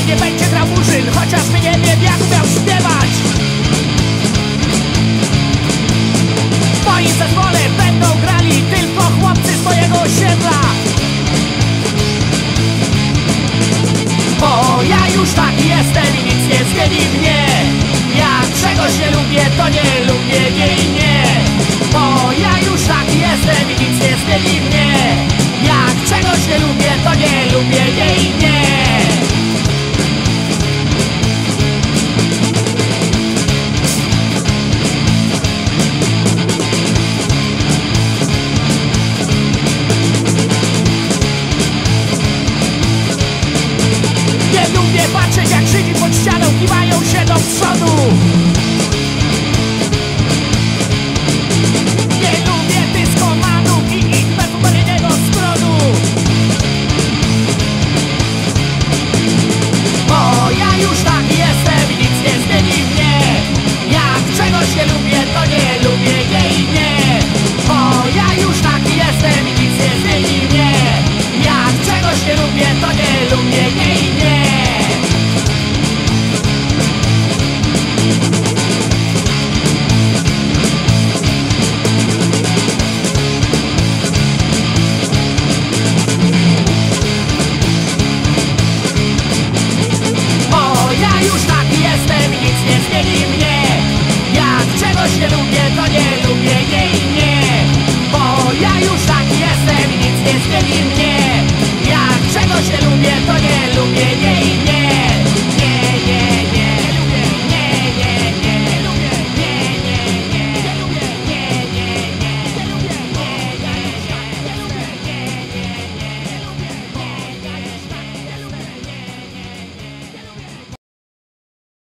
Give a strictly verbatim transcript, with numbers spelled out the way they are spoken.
nie będzie grał murzyn, chociażby nie wiem jak miał śpiewać. W moim zespole będą grali tylko chłopcy z mojego osiedla. Bo ja już taki jestem i nic nie zmieni mnie. Jak czegoś nie lubię, to nie lubię nie i nie. Bo ja już taki jestem i nic nie zmieni mnie. Jak czegoś nie lubię, to nie lubię nie i nie. Nie lubię patrzeć jak Żydzi pod ścianą kiwają się do przodu. Nie lubię dyskomanów i ich perfumeriego smrodu. Bo ja już taki jestem i nic nie zmieni mnie. Jak czegoś nie lubię, to nie lubię nie i nie. Bo ja już taki jestem i nic nie zmieni mnie. Jak czegoś nie lubię, to nie lubię nie.